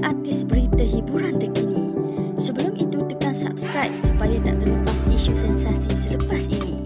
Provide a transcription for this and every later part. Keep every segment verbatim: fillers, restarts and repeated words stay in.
artis berita hiburan terkini. Sebelum itu, tekan subscribe supaya tak terlepas isu sensasi selepas ini.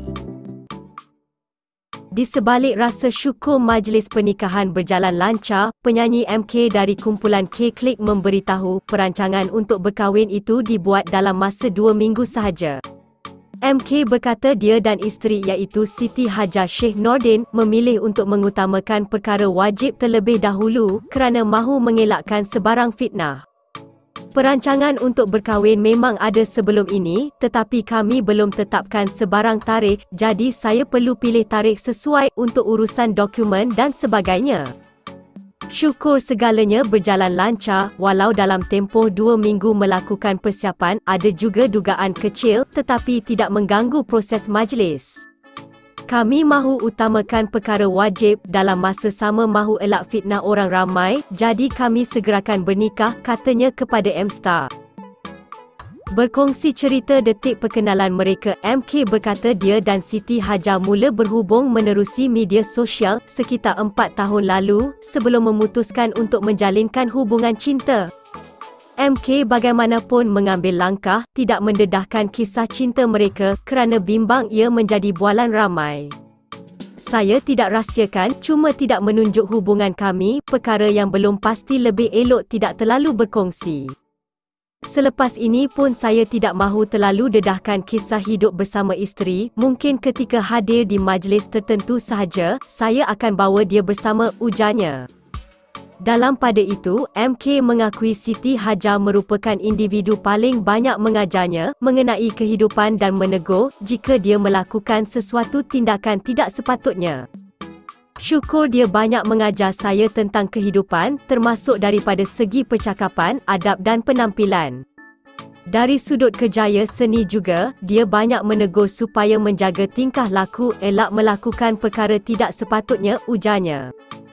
Di sebalik rasa syukur majlis pernikahan berjalan lancar, penyanyi M K dari kumpulan K-Click memberitahu perancangan untuk berkahwin itu dibuat dalam masa dua minggu sahaja. M K berkata dia dan isteri iaitu Siti Hajar Sheikh Nordin memilih untuk mengutamakan perkara wajib terlebih dahulu kerana mahu mengelakkan sebarang fitnah. Perancangan untuk berkahwin memang ada sebelum ini, tetapi kami belum tetapkan sebarang tarikh, jadi saya perlu pilih tarikh sesuai untuk urusan dokumen dan sebagainya. Syukur segalanya berjalan lancar, walau dalam tempoh dua minggu melakukan persiapan, ada juga dugaan kecil tetapi tidak mengganggu proses majlis. Kami mahu utamakan perkara wajib, dalam masa sama mahu elak fitnah orang ramai, jadi kami segerakan bernikah, katanya kepada M-Star. Berkongsi cerita detik perkenalan mereka, M K berkata dia dan Siti Hajar mula berhubung menerusi media sosial sekitar empat tahun lalu, sebelum memutuskan untuk menjalinkan hubungan cinta. M K bagaimanapun mengambil langkah, tidak mendedahkan kisah cinta mereka, kerana bimbang ia menjadi bualan ramai. Saya tidak rahsiakan, cuma tidak menunjuk hubungan kami, perkara yang belum pasti lebih elok tidak terlalu berkongsi. Selepas ini pun saya tidak mahu terlalu dedahkan kisah hidup bersama isteri, mungkin ketika hadir di majlis tertentu sahaja, saya akan bawa dia bersama, ujarnya. Dalam pada itu, M K mengakui Siti Hajar merupakan individu paling banyak mengajarnya mengenai kehidupan dan menegur jika dia melakukan sesuatu tindakan tidak sepatutnya. Syukur dia banyak mengajar saya tentang kehidupan, termasuk daripada segi percakapan, adab dan penampilan. Dari sudut kerjaya seni juga, dia banyak menegur supaya menjaga tingkah laku, elak melakukan perkara tidak sepatutnya, ujarnya.